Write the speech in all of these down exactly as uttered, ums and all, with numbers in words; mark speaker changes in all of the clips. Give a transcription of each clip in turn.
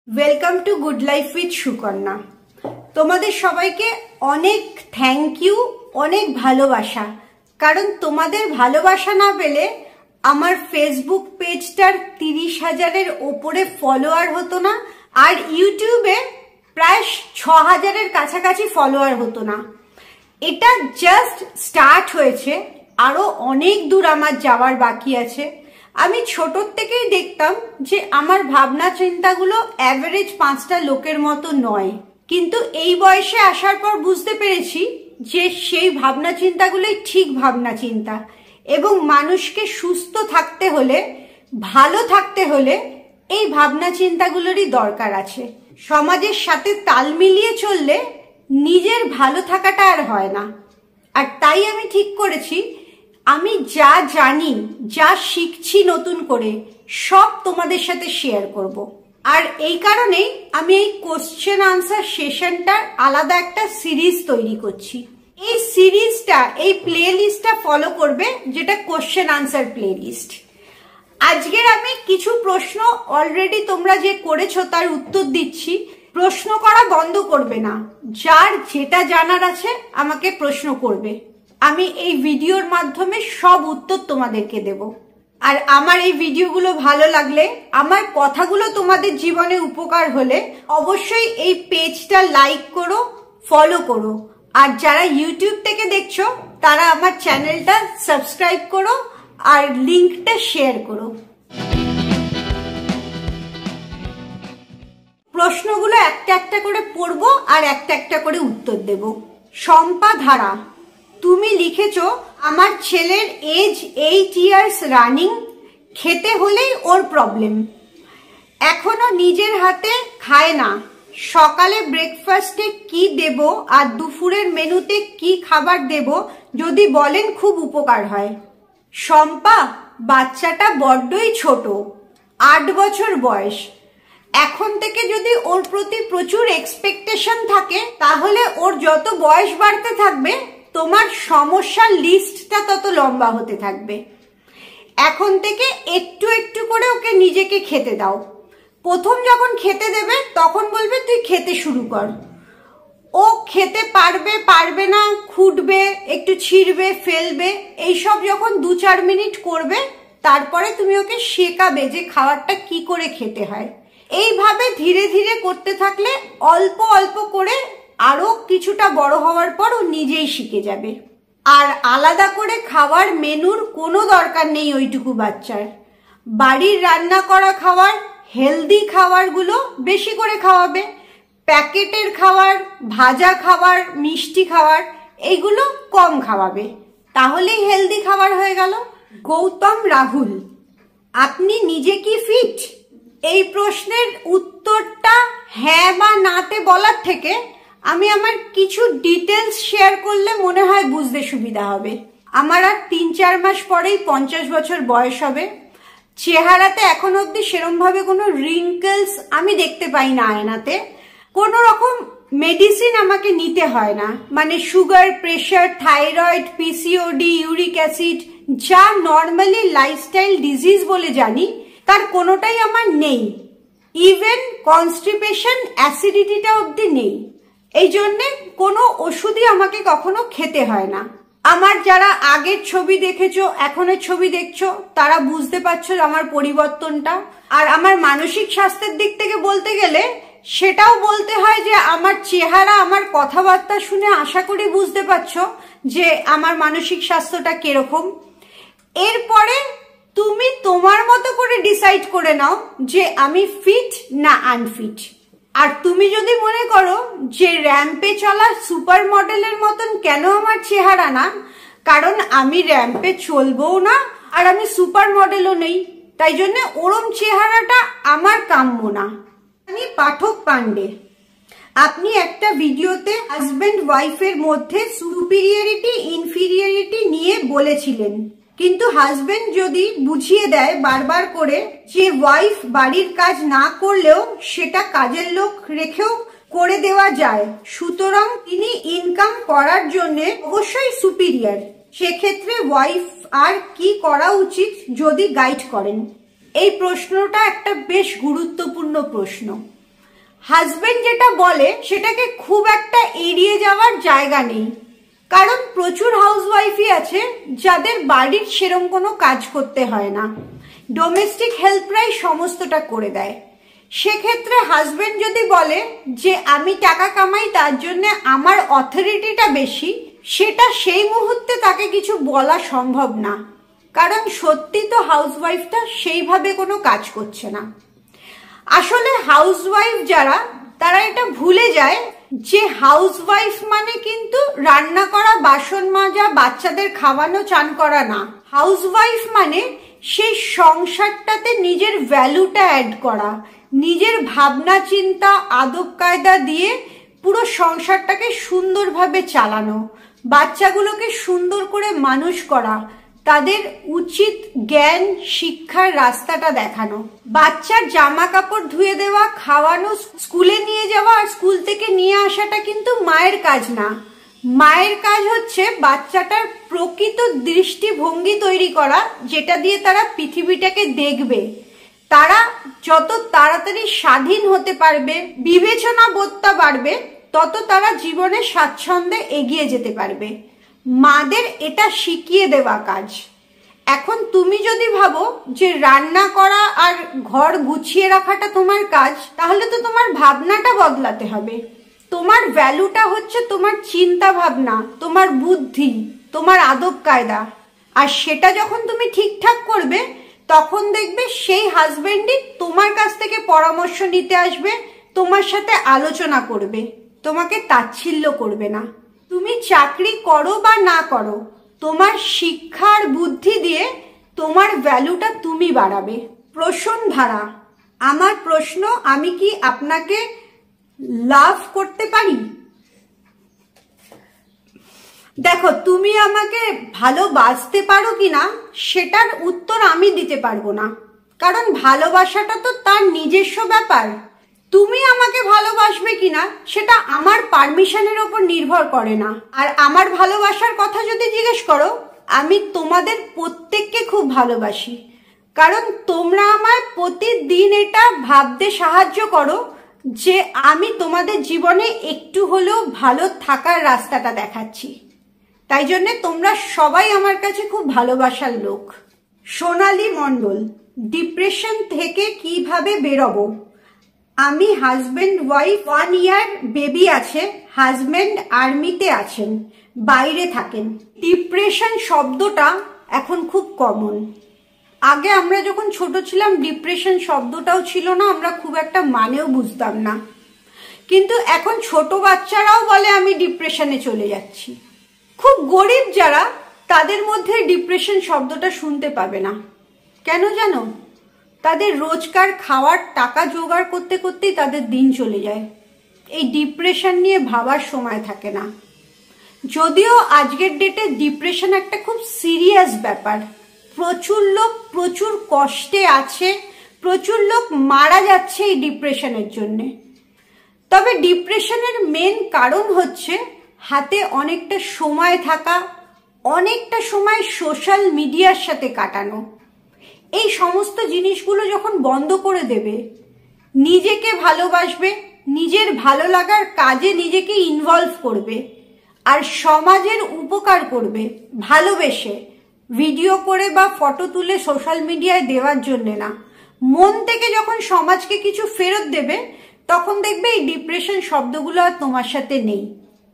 Speaker 1: Welcome to good life with Sukanya. তোমাদের সবাইকে অনেক থ্যাংক ইউ, অনেক ভালোবাসা। কারণ তোমাদের ভালোবাসা না পেলে আমার ফেসবুক পেজটার তিরিশ হাজারের ওপরে ফলোয়ার হতো না, আর ইউটিউবে প্রায় ছ হাজারের কাছাকাছি ফলোয়ার হতো না। এটা জাস্ট স্টার্ট হয়েছে, আরো অনেক দূর আমার যাওয়ার বাকি আছে। আমি ছোটর থেকেই দেখতাম যে আমার ভাবনা চিন্তাগুলো অ্যাভারেজ পাঁচটা লোকের মতো নয়, কিন্তু এই বয়সে আসার পর বুঝতে পেরেছি যে সেই ভাবনা চিন্তাগুলোই ঠিক ভাবনা চিন্তা, এবং মানুষকে সুস্থ থাকতে হলে, ভালো থাকতে হলে এই ভাবনা চিন্তাগুলোরই দরকার আছে। সমাজের সাথে তাল মিলিয়ে চললে নিজের ভালো থাকাটা আর হয় না। আর তাই আমি ঠিক করেছি আমি যা জানি, যা শিখছি নতুন করে, সব তোমাদের সাথে শেয়ার করব। আর এই কারণেই আমি এই কোশ্চেন আনসার সেশনটার আলাদা একটা সিরিজ তৈরি করছি। এই সিরিজটা, এই প্লে লিস্টটা ফলো করবে, যেটা কোশ্চেন আনসার প্লে লিস্ট। আজকের আমি কিছু প্রশ্ন অলরেডি তোমরা যে করেছো তার উত্তর দিচ্ছি। প্রশ্ন করা বন্ধ করবে না, যার যেটা জানার আছে আমাকে প্রশ্ন করবে। আমি এই ভিডিওর মাধ্যমে সব উত্তর তোমাদেরকে দেব। আর আমার এই ভিডিওগুলো ভালো লাগলে, আমার কথাগুলো তোমাদের জীবনে উপকার হলে অবশ্যই এই পেজটা লাইক করো, ফলো করো। আর যারা ইউটিউব থেকে দেখছো তারা আমার চ্যানেলটা সাবস্ক্রাইব করো আর লিঙ্কটা শেয়ার করো। প্রশ্নগুলো একটা একটা করে পড়বো আর একটা একটা করে উত্তর দেব। শম্পা ধারা, তুমি লিখেছো আমার ছেলের এজ এইট ইয়ার্স রানিং, খেতে হলেই ওর প্রবলেম, এখনো নিজের হাতে খায় না। সকালে ব্রেকফাস্টে কি দেব আর দুপুরের মেনুতে কি খাবার দেব যদি বলেন খুব উপকার হয়। শম্পা, বাচ্চাটা বড্ডই ছোট, আট বছর বয়স। এখন থেকে যদি ওর প্রতি প্রচুর এক্সপেকটেশন থাকে তাহলে ওর যত বয়স বাড়তে থাকবে তোমার সমস্যার লিস্টটা তত লম্বা হতে থাকবে। এখন থেকে একটু একটু করে ওকে নিজেকে খেতে দাও। প্রথম যখন খেতে দেবে তখন বলবে তুই খেতে শুরু কর। ও খেতে পারবে পারবে না, খুঁটবে, একটু ছিঁড়বে, ফেলবে, এইসব যখন দু চার মিনিট করবে তারপরে তুমি ওকে শেখাবে যে খাবারটা কি করে খেতে হয়। এইভাবে ধীরে ধীরে করতে থাকলে অল্প অল্প করে আরো কিছুটা বড় হওয়ার পর ও নিজেই শিখে যাবে। আর আলাদা করে খাওয়ার মেনুর কোনো দরকার নেই ওইটুকু বাচ্চার। বাড়ির রান্না করা খাবার, হেলদি খাবারগুলো বেশি করে খাওয়াবে। প্যাকেটের খাবার, ভাজা খাবার, মিষ্টি খাবার এইগুলো কম খাওয়াবে, তাহলেই হেলদি খাবার হয়ে গেল। গৌতম রাহুল, আপনি নিজে কি ফিট? এই প্রশ্নের উত্তরটা হ্যাঁ বা নাতে বলার থেকে আমি আমার কিছু ডিটেলস শেয়ার করলে মনে হয় বুঝতে সুবিধা হবে। আমার আর তিন চার মাস পরেই পঞ্চাশ বছর বয়স হবে। চেহারাতে এখন অব্দি সেরম ভাবে কোনো রিঙ্কেলস আমি দেখতে পাই না আয়নাতে। কোনো রকম মেডিসিন আমাকে নিতে হয় না, মানে sugar, pressure, thyroid, PCOD, uric acid, যা নর্মালি লাইফস্টাইল ডিজিজ বলে জানি তার কোনোটাই আমার নেই। ইভেন কনস্টিপেশন, অ্যাসিডিটিটা অব্দি নেই। এই জন্যে কোনো ওষুধই আমাকে কখনো খেতে হয় না। আমার যারা আগের ছবি দেখেছো, এখনের ছবি দেখছো, তারা বুঝতে পারছো আমার পরিবর্তনটা। আর আমার মানসিক স্বাস্থ্যের দিক থেকে বলতে গেলে সেটাও বলতে হয় যে আমার চেহারা, আমার কথাবার্তা শুনে আশা করি বুঝতে পারছো যে আমার মানসিক স্বাস্থ্যটা কিরকম। এরপরে তুমি তোমার মতো করে ডিসাইড করে নাও যে আমি ফিট না আনফিট। আর তুমি যদি মনে করো যে র্যাম্পে চলা সুপার মডেলের মতন কেন আমার চেহারা না, কারণ আমি র্যাম্পে চলবও না আর আমি সুপার মডেলও নেই, তাই জন্য ওরম চেহারাটা আমার কাম্য না। আমি পাঠক পান্ডে, আপনি একটা ভিডিওতে হাজবেন্ড ওয়াইফের মধ্যে সুপিরিয়রিটি ইনফিরিয়রিটি নিয়ে বলেছিলেন, কিন্তু হাজবেন্ড যদি বুঝিয়ে দেয় বারবার করে যে ওয়াইফ বাড়ির কাজ না করলেও সেটা কাজের লোক রেখেও করে দেওয়া যায়, সুতরাং তিনি ইনকাম করার জন্য অবশ্যই সুপিরিয়র, সেক্ষেত্রে ওয়াইফ আর কি করা উচিত যদি গাইড করেন। এই প্রশ্নটা একটা বেশ গুরুত্বপূর্ণ প্রশ্ন। হাজবেন্ড যেটা বলে সেটাকে খুব একটা এড়িয়ে যাওয়ার জায়গা নেই, কারণ প্রচুর হাউসওয়াইফই আছে যাদের বাড়ির সেরকম কোনো কাজ করতে হয় না, ডোমেস্টিক হেল্পরাই সমস্তটা করে দেয়। সেক্ষেত্রে হাজবেন্ড যদি বলে যে আমি টাকা কামাই তার জন্য আমার অথরিটিটা বেশি, সেটা সেই মুহূর্তে তাকে কিছু বলা সম্ভব না, কারণ সত্যি তো হাউসওয়াইফটা সেইভাবে কোনো কাজ করছে না। আসলে হাউসওয়াইফ যারা, তারা এটা ভুলে যায় যে হাউসওয়াইফ মানে কিন্তু রান্না করা, বাসন মাজা, বাচ্চাদের খাওয়ানো, চান করা না। হাউসওয়াইফ মানে সেই সংসারটাতে নিজের ভ্যালুটা অ্যাড করা, নিজের ভাবনা চিন্তা আদব কায়দা দিয়ে পুরো সংসারটাকে সুন্দরভাবে চালানো, বাচ্চাগুলোকে সুন্দর করে মানুষ করা, তাদের উচিত জ্ঞান শিক্ষার রাস্তাটা দেখানো, বাচ্চার জামা কাপড় ধুয়ে দেওয়া, খাওয়ানো, স্কুলে নিয়ে যাওয়া আর স্কুল থেকে নিয়ে আসাটা কিন্তু মায়ের কাজ না। মায়ের কাজ হচ্ছে বাচ্চাটার প্রকৃত দৃষ্টিভঙ্গি তৈরি করা, যেটা দিয়ে তারা পৃথিবীটাকে দেখবে। তারা যত তাড়াতাড়ি স্বাধীন হতে পারবে, বিবেচনা বোধটা বাড়বে, তত তারা জীবনে স্বাচ্ছন্দ্যে এগিয়ে যেতে পারবে। মাদের এটা শিখিয়ে দেওয়া কাজ। এখন তুমি যদি ভাবো যে রান্না করা আর ঘর গুছিয়ে রাখাটা তোমার কাজ, তাহলে তো তোমার ভাবনাটা বদলাতে হবে। তোমার ভ্যালুটা হচ্ছে তোমার চিন্তা ভাবনা, তোমার বুদ্ধি, তোমার আদব কায়দা। আর সেটা যখন তুমি ঠিকঠাক করবে, তখন দেখবে সেই হাজবেন্ডই তোমার কাছ থেকে পরামর্শ নিতে আসবে, তোমার সাথে আলোচনা করবে, তোমাকে তাচ্ছিল্য করবে না। তুমি চাকরি করো বা না করো, তোমার শিক্ষার বুদ্ধি দিয়ে তোমার ভ্যালুটা তুমি বাড়াবে। প্রশ্নধারা। আমার প্রশ্ন, আমি কি আপনাকে লাভ করতে পারি? দেখো, তুমি আমাকে ভালোবাসতে পারো কিনা সেটার উত্তর আমি দিতে পারবো না, কারণ ভালোবাসাটা তো তার নিজস্ব ব্যাপার। তুমি আমাকে ভালোবাসবে কিনা সেটা আমার পারমিশনের ওপর নির্ভর করে না। আর আমার ভালোবাসার কথা যদি জিজ্ঞেস করো, আমি তোমাদের প্রত্যেককে খুব ভালোবাসি, কারণ তোমরা আমায় প্রতিদিন এটা ভাবতে সাহায্য করো যে আমি তোমাদের জীবনে একটু হলেও ভালো থাকার রাস্তাটা দেখাচ্ছি। তাই জন্য তোমরা সবাই আমার কাছে খুব ভালোবাসার লোক। সোনালী মণ্ডল, ডিপ্রেশন থেকে কিভাবে বেরোবো? আমি husband wife, one year baby আছে, হাজবেন্ড আর্মিতে আছেন, বাইরে থাকেন। ডিপ্রেশন শব্দটা এখন খুব কমন। আগে আমরা যখন ছোট ছিলাম ডিপ্রেশন শব্দটাও ছিল না, আমরা খুব একটা মানেও বুঝতাম না, কিন্তু এখন ছোট বাচ্চারাও বলে আমি ডিপ্রেশনে চলে যাচ্ছি। খুব গরিব যারা, তাদের মধ্যে ডিপ্রেশন শব্দটা শুনতে পাবে না। কেন জানো? তাদের রোজকার খাওয়ার টাকা জোগাড় করতে করতেই তাদের দিন চলে যায়, এই ডিপ্রেশন নিয়ে ভাবার সময় থাকে না। যদিও আজকের ডেটে ডিপ্রেশন একটা খুব সিরিয়াস ব্যাপার, প্রচুর লোক প্রচুর কষ্টে আছে, প্রচুর লোক মারা যাচ্ছে এই ডিপ্রেশনের জন্যে। তবে ডিপ্রেশনের মেন কারণ হচ্ছে হাতে অনেকটা সময় থাকা, অনেকটা সময় সোশ্যাল মিডিয়ার সাথে কাটানো। এই সমস্ত জিনিসগুলো যখন বন্ধ করে দেবে, নিজেকে ভালোবাসবে, নিজের ভালো লাগার কাজে নিজেকে ইনভলভ করবে, আর সমাজের উপকার করবে ভালোবেসে, ভিডিও করে বা ফটো তুলে সোশ্যাল মিডিয়ায় দেওয়ার জন্য না, মন থেকে যখন সমাজকে কিছু ফেরত দেবে, তখন দেখবে এই ডিপ্রেশন শব্দগুলো আর তোমার সাথে নেই।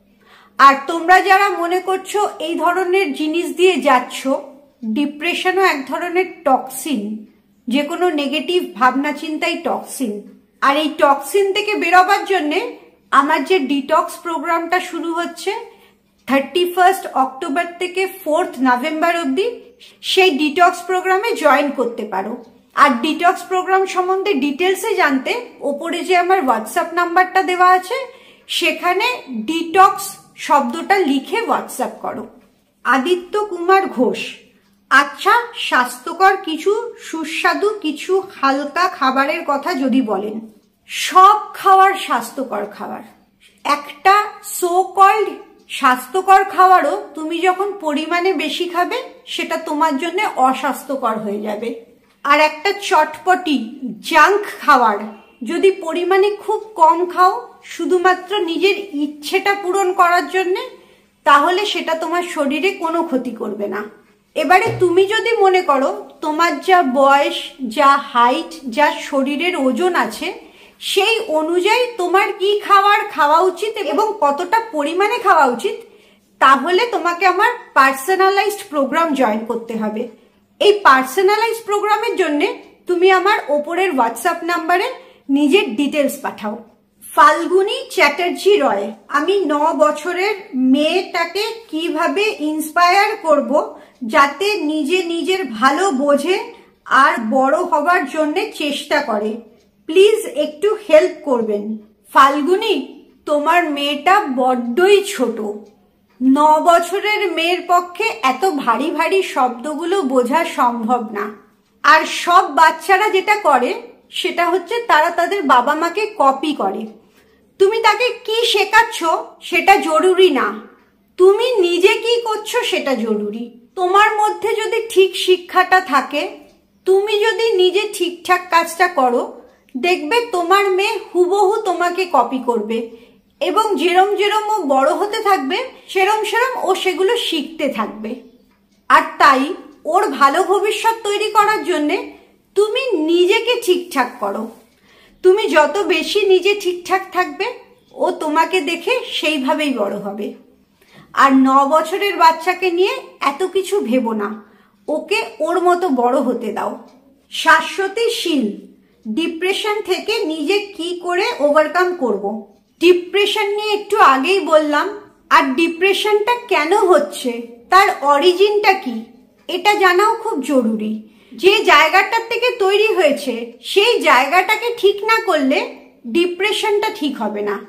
Speaker 1: আর তোমরা যারা মনে করছো এই ধরনের জিনিস দিয়ে যাচ্ছ, ডিপ্রেশনও এক ধরনের টক্সিন, যে কোনো নেগেটিভ ভাবনা চিন্তাই টক্সিন। আর এই টক্সিন থেকে বেরোবার জন্যে আমার যে ডিটক্স প্রোগ্রামটা শুরু হচ্ছে থার্টি ফার্স্ট অক্টোবর থেকে ফোর্থ নভেম্বর অবধি, সেই ডিটক্স প্রোগ্রামে জয়েন করতে পারো। আর ডিটক্স প্রোগ্রাম সম্বন্ধে ডিটেলসে জানতে ওপরে যে আমার হোয়াটসঅ্যাপ নাম্বারটা দেওয়া আছে, সেখানে ডিটক্স শব্দটা লিখে হোয়াটসঅ্যাপ করো। আদিত্য কুমার ঘোষ, আচ্ছা স্বাস্থ্যকর কিছু সুস্বাদু কিছু হালকা খাবারের কথা যদি বলেন। সব খাবার স্বাস্থ্যকর খাবার। একটা সো কল্ড স্বাস্থ্যকর খাবারও তুমি যখন পরিমাণে বেশি খাবে, সেটা তোমার জন্য অস্বাস্থ্যকর হয়ে যাবে। আর একটা চটপটি জাঙ্ক খাবার যদি পরিমাণে খুব কম খাও শুধুমাত্র নিজের ইচ্ছেটা পূরণ করার জন্যে, তাহলে সেটা তোমার শরীরে কোনো ক্ষতি করবে না। এবারে তুমি যদি মনে করো তোমার যা বয়স, যা হাইট, যা শরীরের ওজন আছে, সেই অনুযায়ী তোমার কি খাবার খাওয়া উচিত এবং কতটা পরিমাণে খাওয়া উচিত, তাহলে তোমাকে আমার পার্সোনালাইজড প্রোগ্রাম জয়েন করতে হবে। এই পার্সোনালাইজড প্রোগ্রামের জন্য তুমি আমার ওপরের হোয়াটসঅ্যাপ নাম্বারে নিজের ডিটেলস পাঠাও। ফাল্গুনী চ্যাটার্জি রয়। আমি ন বছরের মেয়েটাকে কিভাবে ইন্সপায়ার করব যাতে নিজে নিজের ভালো বোঝে আর বড় হবার জন্য চেষ্টা করে, প্লিজ একটু হেল্প করবেন। ফাল্গুনী, তোমার মেয়েটা বড্ডই ছোট। ন বছরের মেয়ের পক্ষে এত ভারী ভারী শব্দগুলো বোঝা সম্ভব না। আর সব বাচ্চারা যেটা করে সেটা হচ্ছে তারা তাদের বাবা মাকে কপি করে। তুমি তাকে কি শেখাচ্ছ সেটা জরুরি না, তুমি নিজে কি করছো সেটা জরুরি। তোমার মধ্যে যদি ঠিক শিক্ষাটা থাকে, তুমি যদি নিজে ঠিকঠাক কাজটা করো, দেখবে তোমার মেয়ে হুবহু তোমাকে কপি করবে এবং যেরম যেরম ও বড় হতে থাকবে সেরম সেরম ও সেগুলো শিখতে থাকবে। আর তাই ওর ভালো ভবিষ্যৎ তৈরি করার জন্যে তুমি নিজেকে ঠিকঠাক করো। তুমি যত বেশি নিজে ঠিকঠাক থাকবে ও তোমাকে দেখে সেইভাবেই বড় হবে। আর ন বছরের বাচ্চাকে নিয়ে এত কিছু ভেবো না, ওকে ওর মতো বড় হতে দাও। শাশ্বতী শীল। ডিপ্রেশন থেকে নিজে কি করে ওভারকাম করব। ডিপ্রেশন নিয়ে একটু আগেই বললাম। আর ডিপ্রেশনটা কেন হচ্ছে, তার অরিজিনটা কি, এটা জানাও খুব জরুরি। যে জায়গাটার থেকে তৈরি হয়েছে সেই জায়গাটাকে ঠিক না করলে ডিপ্রেশনটা ঠিক হবে না।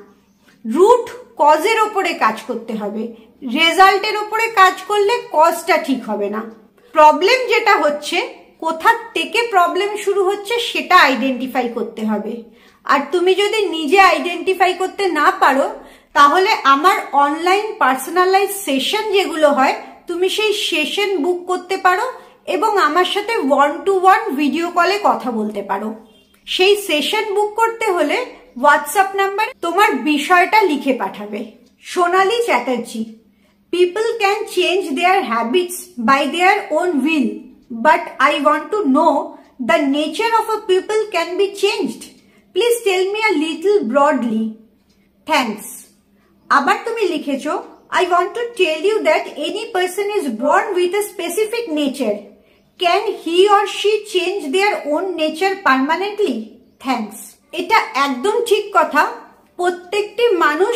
Speaker 1: রুট কজের ওপরে কাজ করতে হবে, রেজাল্টের ওপরে কাজ করলে কজটা ঠিক হবে না। প্রবলেম যেটা হচ্ছে, কোথা থেকে প্রবলেম শুরু হচ্ছে সেটা আইডেন্টিফাই করতে হবে। আর তুমি যদি নিজে আইডেন্টিফাই করতে না পারো, তাহলে আমার অনলাইন পার্সোনালাইজ সেশন যেগুলো হয়, তুমি সেই সেশন বুক করতে পারো এবং আমার সাথে ওয়ান টু ওয়ান ভিডিও কলে কথা বলতে পারো। সেই সেশন বুক করতে হলে হোয়াটসঅ্যাপ নাম্বারে তোমার বিষয়টা লিখে পাঠাবে। Sonali Chatterjee. People can change their habits by their own will, but I want to know the nature of a people can be changed. Please tell me a little broadly. Thanks. আবার তুমি লিখেছো, I want to tell you that any person is born with a specific nature. Can he or she change their own nature permanently? Thanks. এটা একদম ঠিক কথা। প্রত্যেকটি মানুষ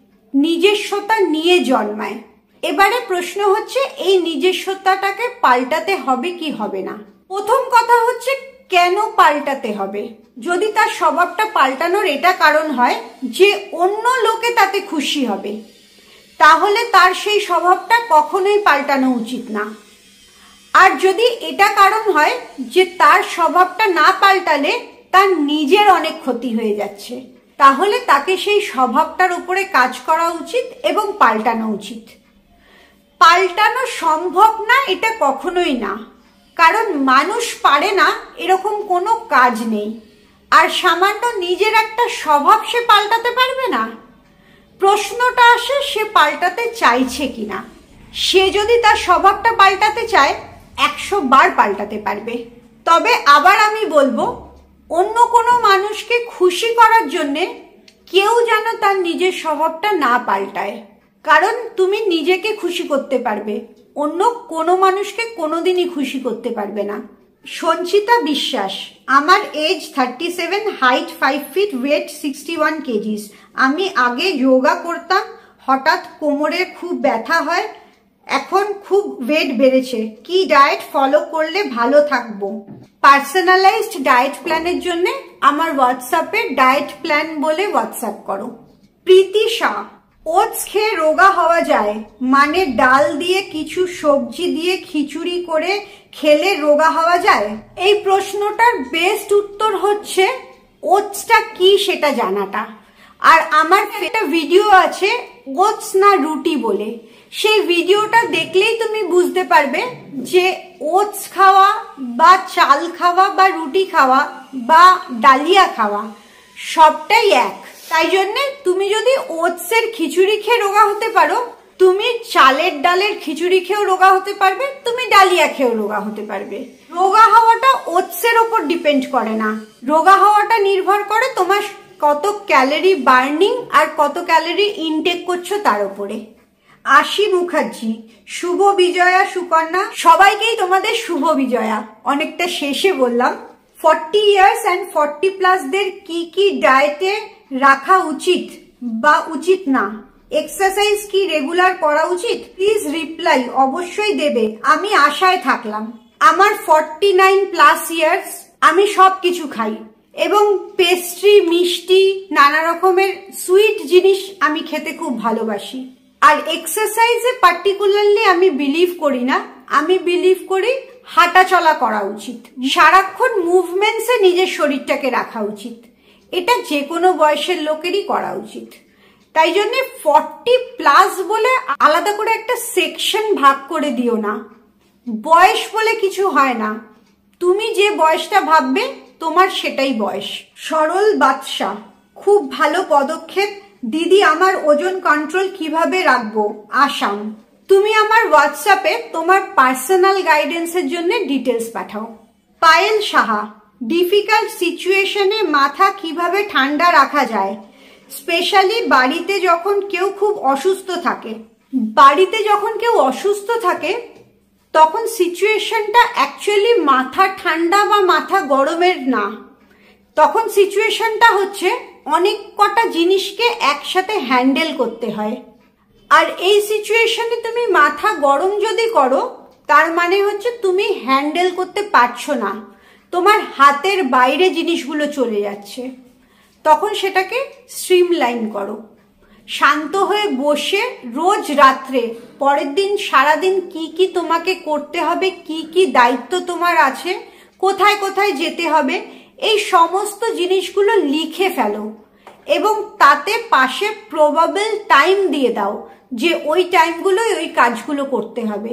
Speaker 1: নিজস্বতা নিয়ে জন্মায়। এবারে প্রশ্ন হচ্ছে এই নিজস্বতাটাকে পাল্টাতে হবে কি হবে না। প্রথম কথা হচ্ছে কেন পাল্টাতে হবে। যদি তার স্বভাবটা পাল্টানোর এটা কারণ হয় যে অন্য লোকে তাতে খুশি হবে, তাহলে তার সেই স্বভাবটা কখনোই পাল্টানো উচিত না। আর যদি এটা কারণ হয় যে তার স্বভাবটা না পাল্টালে তার নিজের অনেক ক্ষতি হয়ে যাচ্ছে, তাহলে তাকে সেই স্বভাবটার উপরে কাজ করা উচিত এবং পাল্টানো উচিত। পাল্টানো সম্ভব না এটা কখনোই না, কারণ মানুষ পারে না এরকম কোনো কাজ নেই। আর সামান্য নিজের একটা স্বভাব সে পাল্টাতে পারবে না। প্রশ্নটা আসে সে পাল্টাতে চাইছে কিনা। সে যদি তার স্বভাবটা পাল্টাতে চায় একশো বার পাল্টাতে পারবে। তবে আবার আমি বলবো, অন্য কোনো মানুষকে খুশি করার জন্যে কেউ যেন তার নিজের স্বভাবটা না পাল্টায়, কারণ তুমি নিজেকে খুশি করতে পারবে, অন্য কোনো মানুষকে কোনোদিনই খুশি করতে পারবে না। সঞ্চিতা বিশ্বাস। আমার age thirty seven, height five feet, weight sixty one kgs. আমি আগে যোগা করতাম, হঠাৎ কোমরে খুব ব্যথা হয়, এখন খুব ওয়েট বেড়েছে। কি ডায়েট ফলো করলে ভালো থাকবো? পার্সোনালাইজড ডায়েট প্ল্যানের জন্য আমার হোয়াটসঅ্যাপে ডায়েট প্ল্যান বলে হোয়াটসঅ্যাপ করো। প্রীতি শাহ। ওটস খেয়ে রোগা হওয়া যায় মানে ডাল দিয়ে কিছু সবজি দিয়ে খিচুড়ি করে খেলে রোগা হওয়া যায়? এই প্রশ্নটার বেস্ট উত্তর হচ্ছে ওটসটা কি সেটা জানাটা। আর আমার একটা ভিডিও আছে ওটস না রুটি বলে, সেই ভিডিওটা দেখলেই তুমি বুঝতে পারবে যে ওটস খাওয়া বা চাল খাওয়া বা রুটি খাওয়া বা ডালিয়া খাওয়া সবটাই এক। তাই জন্য তুমি যদি ওটসের খিচুড়ি খেয়ে রোগা হতে পারো, তুমি চালের ডালের খিচুড়ি খেয়েও রোগা হতে পারবে, তুমি ডালিয়া খেয়েও রোগা হতে পারবে। রোগা হওয়াটা ওটসের ওপর ডিপেন্ড করে না, রোগা হওয়াটা নির্ভর করে তোমার কত ক্যালোরি বার্নিং আর কত ক্যালোরি ইনটেক করছো তার উপরে। আশি মুখার্জি, শুভ বিজয়া সুকন্যা, সবাইকেই তোমাদের শুভ বিজয়া। অনেকটা শেষে বললাম। ফর্টি ইয়ার্স অ্যান্ড ফর্টি প্লাসদের কি কি ডায়েটে রাখা উচিত বা উচিত না, এক্সারসাইজ কি রেগুলার করা উচিত, প্লিজ রিপ্লাই অবশ্যই দেবে, আমি আশায় থাকলাম। আমার ফর্টি নাইন প্লাস ইয়ার্স, আমি সব কিছু খাই এবং পেস্ট্রি, মিষ্টি, নানা রকমের সুইট জিনিস আমি খেতে খুব ভালোবাসি। আর এক্সারসাইজে পার্টিকুলারলি আমি বিলিভ করি না, আমি বিলিভ করি হাঁটা চলা করা উচিত, সারাক্ষণ মুভমেন্টসে নিজের শরীরটাকে রাখা উচিত। এটা যে কোনো বয়সের লোকেরই করা উচিত। তাই জন্য ফর্টি প্লাস বলে আলাদা করে একটা সেকশন ভাগ করে দিও না। বয়স বলে কিছু হয় না, তুমি যে বয়সটা ভাববে তোমার সেটাই বয়স। সরল বাদশা, খুব ভালো পদক্ষেপ দিদি, আমার ওজন কন্ট্রোল কিভাবে রাখবো, আসাম। তুমি আমার হোয়াটসঅ্যাপে তোমার পার্সোনাল গাইডেন্সের জন্য ডিটেলস পাঠাও। পায়েল সাহা, ডিফিকাল্ট সিচুয়েশনে মাথা কিভাবে ঠান্ডা রাখা যায়, স্পেশালি বাড়িতে যখন কেউ খুব অসুস্থ থাকে। বাড়িতে যখন কেউ অসুস্থ থাকে তখন সিচুয়েশনটা অ্যাকচুয়ালি মাথা ঠান্ডা বা মাথা গরমের না, তখন সিচুয়েশনটা হচ্ছে অনেক কটা জিনিসকে একসাথে হ্যান্ডেল করতে হয়। আর এই সিচুয়েশনে তুমি মাথা গরম যদি করো তার মানে হচ্ছে তুমি হ্যান্ডেল করতে পারছো না, তোমার হাতের বাইরে জিনিসগুলো চলে যাচ্ছে। তখন সেটাকে স্ট্রিমলাইন করো, শান্ত হয়ে বসে রোজ রাত্রে পরের দিন সারাদিন কি কি তোমাকে করতে হবে, কি কি দায়িত্ব তোমার আছে, কোথায় কোথায় যেতে হবে, এই সমস্ত জিনিসগুলো লিখে ফেলো এবং তাতে পাশে প্রবাবল টাইম দিয়ে দাও যে ওই টাইমগুলোই ওই কাজগুলো করতে হবে।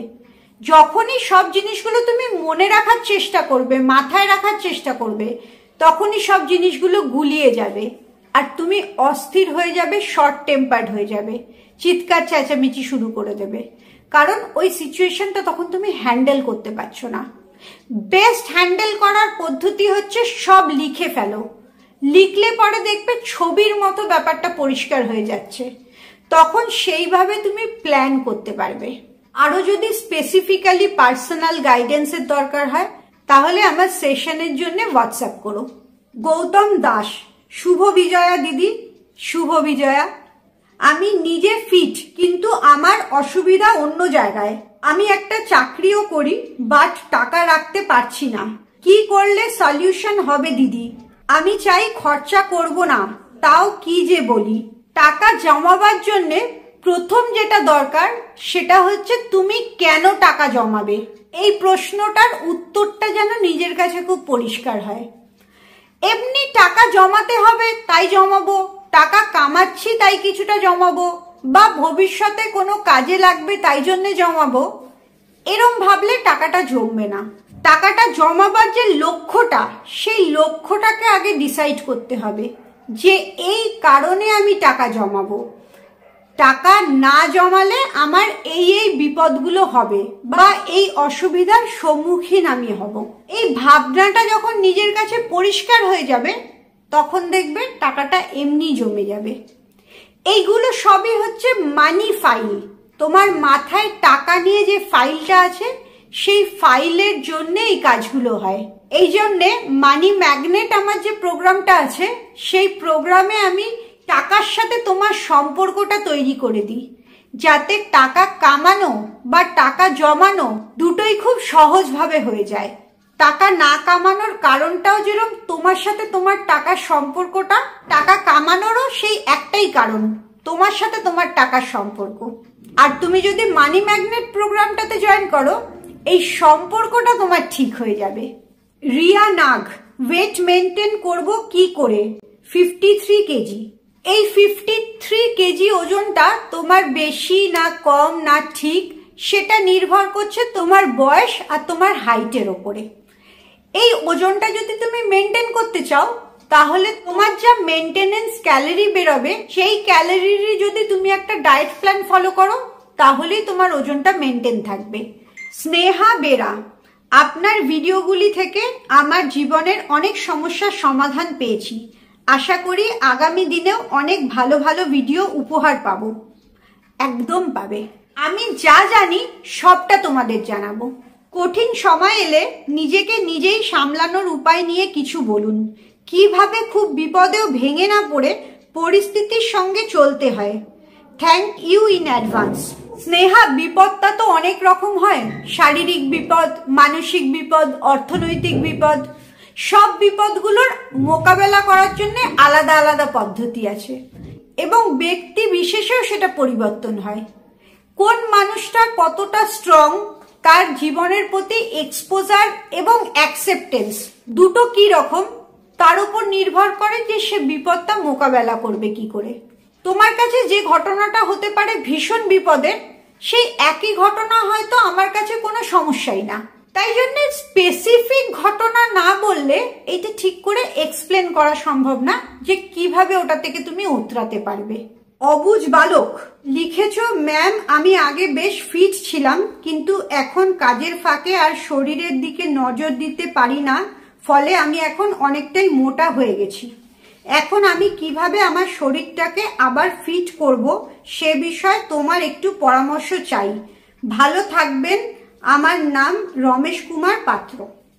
Speaker 1: যখনই সব জিনিসগুলো তুমি মনে রাখার চেষ্টা করবে, মাথায় রাখার চেষ্টা করবে, তখনই সব জিনিসগুলো গুলিয়ে যাবে আর তুমি অস্থির হয়ে যাবে, শর্ট টেম্পার্ড হয়ে যাবে, চিৎকার চেঁচামেচি শুরু করে দেবে, কারণ ওই সিচুয়েশনটা তখন তুমি হ্যান্ডেল করতে পারছো না। বেস্ট হ্যান্ডেল করার পদ্ধতি হচ্ছে সব লিখে ফেলো, লিখলে পরে দেখবে ছবির মতো ব্যাপারটা পরিষ্কার হয়ে যাচ্ছে, তখন সেইভাবে তুমি প্ল্যান করতে পারবে। আরো যদি স্পেসিফিক্যালি পার্সোনাল গাইডেন্সের দরকার হয় তাহলে আমার সেশনের জন্য হোয়াটসঅ্যাপ করো। গৌতম দাস, শুভ বিজয়া দিদি, শুভ বিজয়া। আমি নিজে ফিট কিন্তু আমার অসুবিধা অন্য জায়গায়, আমি একটা চাকরিও করি বাট টাকা রাখতে পারছি না, কি করলে সলিউশন হবে দিদি? আমি চাই খরচা করব না, তাও কি যে বলি। টাকা জমাবার জন্যে প্রথম যেটা দরকার সেটা হচ্ছে তুমি কেন টাকা জমাবে, এই প্রশ্নটার উত্তরটা যেন নিজের কাছে খুব পরিষ্কার হয়। এমনি টাকা জমাতে হবে তাই জমাবো, টাকা কামাচ্ছি তাই কিছুটা জমাবো, বা ভবিষ্যতে কোনো কাজে লাগবে তাই জন্য জমাবো, এরম ভাবলে টাকাটা জমবে না। টাকাটা জমাবার যে লক্ষ্যটা, সেই লক্ষ্যটাকে আগে ডিসাইড করতে হবে যে এই কারণে আমি টাকা জমাবো, টাকা না জমালে আমার এই এই বিপদগুলো হবে বা এই অসুবিধার সম্মুখীন আমি হব। এই ভাবনাটা যখন নিজের কাছে পরিষ্কার হয়ে যাবে তখন দেখবে টাকাটা এমনি জমে যাবে। এইগুলো সবই হচ্ছে মানি ফাইল, তোমার মাথায় টাকা নিয়ে যে ফাইলটা আছে সেই ফাইলের জন্য এই কাজগুলো হয়। এই জন্যে মানি ম্যাগনেট আমার যে প্রোগ্রামটা আছে সেই প্রোগ্রামে আমি টাকার সাথে তোমার সম্পর্কটা তৈরি করে দিই, যাতে টাকা কামানো বা টাকা জমানো দুটোই খুব সহজভাবে হয়ে যায়। টাকা না কামানোর কারণটাও যেরকম তোমার সাথে তোমার টাকার সম্পর্কটা, টাকা কামানোরও সেই একটাই কারণ, তোমার সাথে তোমার টাকার সম্পর্ক। আর তুমি যদি মানি ম্যাগনেট প্রোগ্রামটাতে জয়েন করো এই সম্পর্কটা তোমার ঠিক হয়ে যাবে। রিয়া নাগ, ওয়েট মেনটেন করব কি করে? Fifty three kg. এই ফিফটি থ্রি কেজি ওজনটা তোমার বেশি না কম না ঠিক সেটা নির্ভর করছে তোমার বয়স আর তোমার হাইটের ওপরে। এই ওজনটা যদি তুমি মেনটেন করতে চাও তাহলে তোমার যা মেনটেনেন্স ক্যালোরি বেরোবে সেই ক্যালোরির যদি তুমি একটা ডায়েট প্ল্যান ফলো করো তাহলেই তোমার ওজনটা মেনটেন থাকবে। স্নেহা বেরা, আপনার ভিডিওগুলি থেকে আমার জীবনের অনেক সমস্যার সমাধান পেয়েছি। আশা করি আগামী দিনেও অনেক ভালো ভালো ভিডিও উপহার পাবো। একদম পাবে, আমি যা জানি সবটা তোমাদের জানাবো। কঠিন সময় এলে নিজেকে নিজেই সামলানোর উপায় নিয়ে কিছু বলুন। কিভাবে খুব বিপদেও ভেঙে না পড়ে পরিস্থিতির সঙ্গে চলতে হয়। Thank you in advance. Sneha, বিপদটা তো অনেক রকম হয়, শারীরিক বিপদ, মানসিক বিপদ, অর্থনৈতিক বিপদ। সব বিপদগুলোর মোকাবেলা করার জন্য আলাদা আলাদা পদ্ধতি আছে এবং ব্যক্তি বিশেষেও সেটা পরিবর্তন হয়। কোন মানুষটা কতটা স্ট্রং, তার জীবনের প্রতি এক্সপোজার এবং অ্যাকসেপ্টেন্স দুটো কি রকম তার উপর নির্ভর করে যে সে বিপদটা মোকাবেলা করবে কি করে। তোমার কাছে যে ঘটনাটা হতে পারে ভীষণ বিপদের, সেই একই ঘটনা হয়তো আমার কাছে কোনো সমস্যাই না। তাই জন্য স্পেসিফিক ঘটনা না বললে এটা ঠিক করে এক্সপ্লেন করা সম্ভব না যে কিভাবে ওটা থেকে তুমি উতরাতে পারবে। অবুঝ বালক লিখেছো, ম্যাম আমি আগে বেশ ফিট ছিলাম, কিন্তু এখন কাজের ফাঁকে আর শরীরের দিকে নজর দিতে পারি না, ফলে আমি এখন অনেকটাই মোটা হয়ে গেছি। এখন আমি কিভাবে আমার শরীরটাকে আবার ফিট করব সে বিষয়ে তোমার একটু পরামর্শ চাই। ভালো থাকবেন। আমার নাম রমেশ কুমার পাত্র।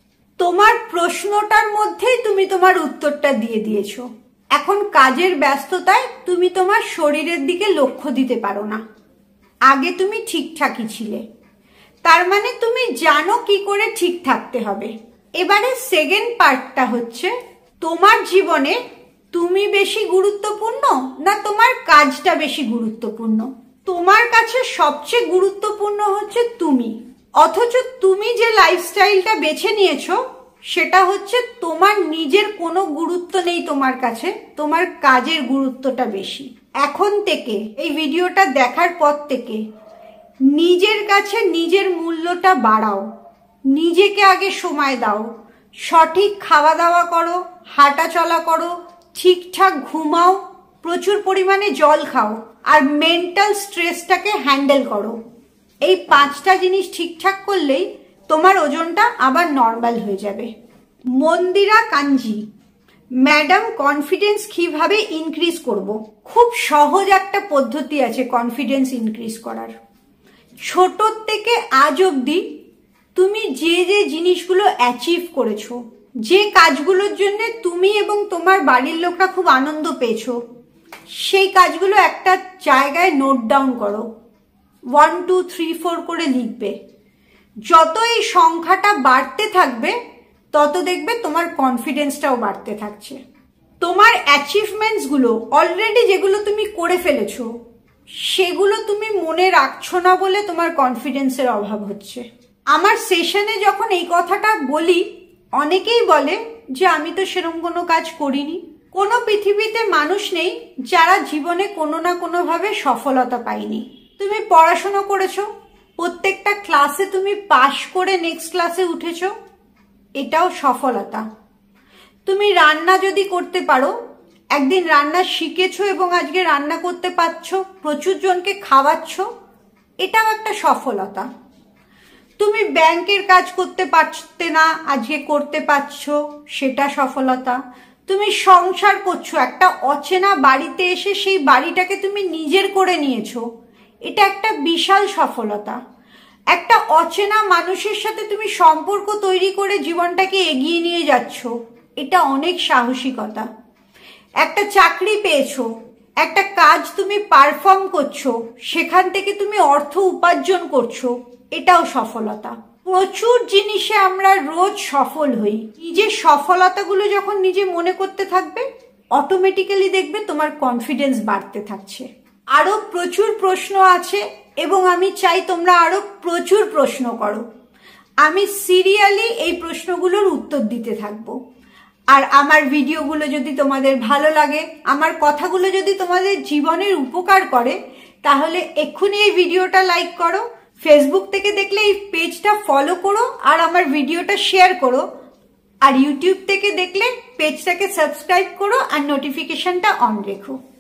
Speaker 1: তোমার প্রশ্নটার মধ্যেই তুমি তোমার উত্তরটা দিয়ে দিয়েছো। এখন কাজের ব্যস্ততায় তুমি তোমার শরীরের দিকে লক্ষ্য দিতে পারো না। আগে তুমি ঠিকঠাকই ছিলে, তার মানে তুমি জানো কি করে ঠিক থাকতে হবে। এবারে সেকেন্ড পার্টটা হচ্ছে, তোমার জীবনে তুমি বেশি গুরুত্বপূর্ণ না তোমার কাজটা বেশি গুরুত্বপূর্ণ? তোমার কাছে সবচেয়ে গুরুত্বপূর্ণ হচ্ছে তুমি, অথচ তুমি যে লাইফস্টাইলটা বেছে নিয়েছো সেটা হচ্ছে তোমার নিজের কোনো গুরুত্ব নেই তোমার কাছে, তোমার কাজের গুরুত্বটা বেশি। এখন থেকে এই ভিডিওটা দেখার পর থেকে নিজের কাছে নিজের মূল্যটা বাড়াও, নিজেকে আগে সময় দাও, সঠিক খাওয়া দাওয়া করো, হাঁটা চলা করো, ঠিকঠাক ঘুমাও, প্রচুর পরিমাণে জল খাও, আর মেন্টাল স্ট্রেসটাকে হ্যান্ডেল করো। এই পাঁচটা জিনিস ঠিকঠাক করলেই তোমার ওজনটা আবার নর্মাল হয়ে যাবে। মন্দিরা কাঞ্জি, ম্যাডাম কনফিডেন্স কিভাবে ইনক্রিজ করব? খুব সহজ একটা পদ্ধতি আছে কনফিডেন্স ইনক্রিজ করার। ছোট থেকে আজ অবধি তুমি যে যে জিনিসগুলো অ্যাচিভ করেছো, যে কাজগুলোর জন্য তুমি এবং তোমার বাড়ির লোকরা খুব আনন্দ পেয়েছো, সেই কাজগুলো একটা জায়গায় নোট ডাউন করো। ওয়ান টু থ্রি ফোর করে লিখবে। যত এই সংখ্যাটা বাড়তে থাকবে তত দেখবে তোমার কনফিডেন্সটাও বাড়তে থাকছে। তোমার অ্যাচিভমেন্টসগুলো অলরেডি যেগুলো তুমি করে ফেলেছো সেগুলো তুমি মনে রাখছো না বলে তোমার কনফিডেন্সের অভাব হচ্ছে। আমার সেশনে যখন এই কথাটা বলি অনেকেই বলে যে আমি তো সেরকম কোনো কাজ করিনি। কোনো পৃথিবীতে মানুষ নেই যারা জীবনে কোনো না কোনোভাবে সফলতা পায়নি। তুমি পড়াশোনা করেছো, প্রত্যেকটা ক্লাসে তুমি পাশ করে নেক্সট ক্লাসে উঠেছো, এটাও সফলতা। তুমি রান্না যদি করতে পারো, একদিন রান্না শিখেছো এবং আজকে রান্না করতে পারছো, প্রচুর জনকে খাওয়াচ্ছ, এটাও একটা সফলতা। তুমি ব্যাংকের কাজ করতে পারতে না, আজকে করতে পারছো, সেটা সফলতা। তুমি সংসার করছো, একটা অচেনা বাড়িতে এসে সেই বাড়িটাকে তুমি নিজের করে নিয়েছো, এটা একটা বিশাল সফলতা। একটা অচেনা মানুষের সাথে তুমি সম্পর্ক তৈরি করে জীবনটাকে এগিয়ে নিয়ে যাচ্ছ, এটা অনেক সাহসিকতা। একটা চাকরি পেয়েছো, একটা কাজ তুমি পারফর্ম করছো, সেখান থেকে তুমি অর্থ উপার্জন করছো, এটাও সফলতা। প্রচুর জিনিসে আমরা রোজ সফল হই। নিজের সফলতাগুলো যখন নিজে মনে করতে থাকবে অটোমেটিক্যালি দেখবে তোমার কনফিডেন্স বাড়তে থাকছে। আরো প্রচুর প্রশ্ন আছে এবং আমি চাই তোমরা আরো প্রচুর প্রশ্ন করো। আমি সিরিয়ালি এই প্রশ্নগুলোর উত্তর দিতে থাকবো। আর আমার ভিডিওগুলো যদি তোমাদের ভালো লাগে, আমার কথাগুলো যদি তোমাদের জীবনের উপকার করে, তাহলে এক্ষুনি এই ভিডিওটা লাইক করো। ফেসবুক থেকে দেখলে এই পেজটা ফলো করো আর আমার ভিডিওটা শেয়ার করো। আর ইউটিউব থেকে দেখলে পেজটাকে সাবস্ক্রাইব করো আর নোটিফিকেশনটা অন রেখো।